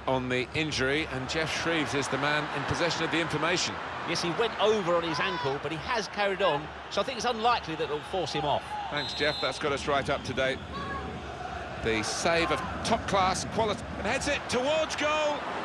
on the injury, and Jeff Shreves is the man in possession of the information. Yes, he went over on his ankle, but he has carried on, so I think it's unlikely that it'll force him off. Thanks, Jeff. That's got us right up to date. The save of top-class quality, and heads it towards goal.